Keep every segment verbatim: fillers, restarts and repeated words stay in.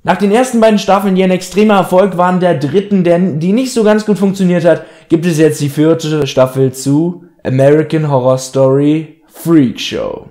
Nach den ersten beiden Staffeln, die ein extremer Erfolg waren, der dritten, der, die nicht so ganz gut funktioniert hat, gibt es jetzt die vierte Staffel zu American Horror Story Freak Show.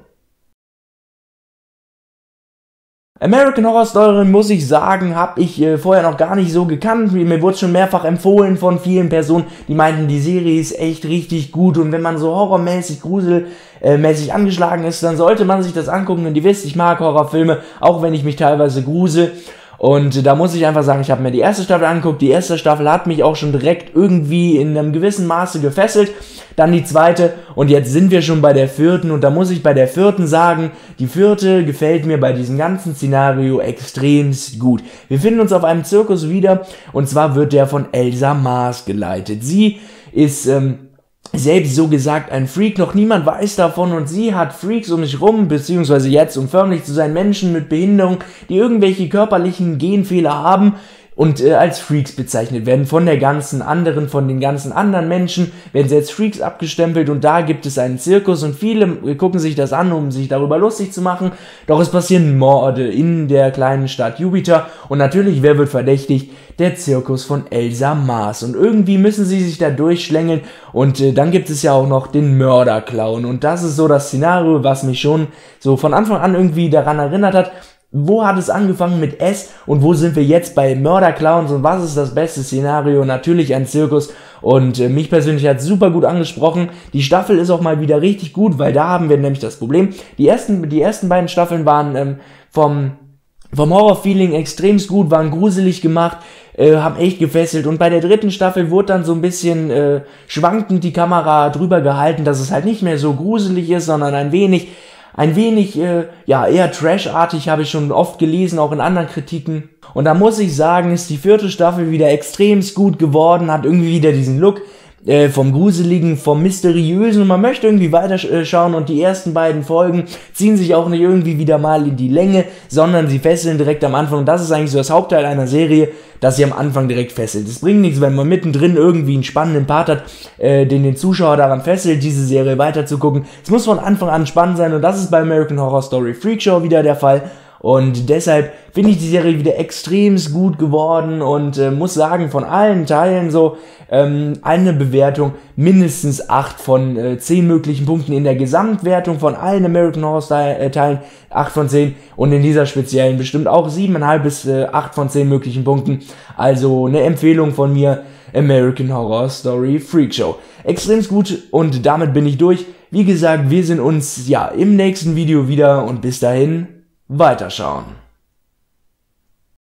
American Horror Story, muss ich sagen, habe ich äh, vorher noch gar nicht so gekannt. Mir wurde schon mehrfach empfohlen von vielen Personen, die meinten, die Serie ist echt richtig gut und wenn man so horrormäßig, gruselmäßig angeschlagen ist, dann sollte man sich das angucken. Und ihr wisst, ich mag Horrorfilme, auch wenn ich mich teilweise grusel. Und da muss ich einfach sagen, ich habe mir die erste Staffel angeguckt. Die erste Staffel hat mich auch schon direkt irgendwie in einem gewissen Maße gefesselt. Dann die zweite und jetzt sind wir schon bei der vierten. Und da muss ich bei der vierten sagen, die vierte gefällt mir bei diesem ganzen Szenario extremst gut. Wir finden uns auf einem Zirkus wieder und zwar wird der von Elsa Maas geleitet. Sie ist ähm, selbst so gesagt ein Freak, noch niemand weiß davon und sie hat Freaks um sich rum, beziehungsweise jetzt, um förmlich zu sein, Menschen mit Behinderung, die irgendwelche körperlichen Genfehler haben und äh, als Freaks bezeichnet werden von der ganzen anderen, von den ganzen anderen Menschen, werden sie als Freaks abgestempelt und da gibt es einen Zirkus und viele gucken sich das an, um sich darüber lustig zu machen, doch es passieren Morde in der kleinen Stadt Jupiter und natürlich, wer wird verdächtigt? Der Zirkus von Elsa Maas und irgendwie müssen sie sich da durchschlängeln und äh, dann gibt es ja auch noch den Mörderclown und das ist so das Szenario, was mich schon so von Anfang an irgendwie daran erinnert hat. Wo hat es angefangen mit S und wo sind wir jetzt bei Mörderclowns und was ist das beste Szenario? Natürlich ein Zirkus und äh, mich persönlich hat es super gut angesprochen. Die Staffel ist auch mal wieder richtig gut, weil da haben wir nämlich das Problem. Die ersten, die ersten beiden Staffeln waren ähm, vom, vom Horror-Feeling extremst gut, waren gruselig gemacht, äh, haben echt gefesselt und bei der dritten Staffel wurde dann so ein bisschen äh, schwankend die Kamera drüber gehalten, dass es halt nicht mehr so gruselig ist, sondern ein wenig Ein wenig, äh, ja, eher trashartig, habe ich schon oft gelesen, auch in anderen Kritiken. Und da muss ich sagen, ist die vierte Staffel wieder extremst gut geworden, hat irgendwie wieder diesen Look äh, vom Gruseligen, vom Mysteriösen und man möchte irgendwie weiterschauen und die ersten beiden Folgen ziehen sich auch nicht irgendwie wieder mal in die Länge, sondern sie fesseln direkt am Anfang. Und das ist eigentlich so das Hauptteil einer Serie, dass sie am Anfang direkt fesselt. Es bringt nichts, wenn man mittendrin irgendwie einen spannenden Part hat, äh, den den Zuschauer daran fesselt, diese Serie weiterzugucken. Es muss von Anfang an spannend sein und das ist bei American Horror Story Freak Show wieder der Fall. Und deshalb finde ich die Serie wieder extremst gut geworden und äh, muss sagen, von allen Teilen so ähm, eine Bewertung mindestens acht von äh, zehn möglichen Punkten in der Gesamtwertung von allen American Horror äh, Teilen, acht von zehn und in dieser speziellen bestimmt auch sieben Komma fünf bis äh, acht von zehn möglichen Punkten. Also eine Empfehlung von mir, American Horror Story Freak Show. Extremst gut und damit bin ich durch. Wie gesagt, wir sehen uns ja im nächsten Video wieder und bis dahin weiterschauen.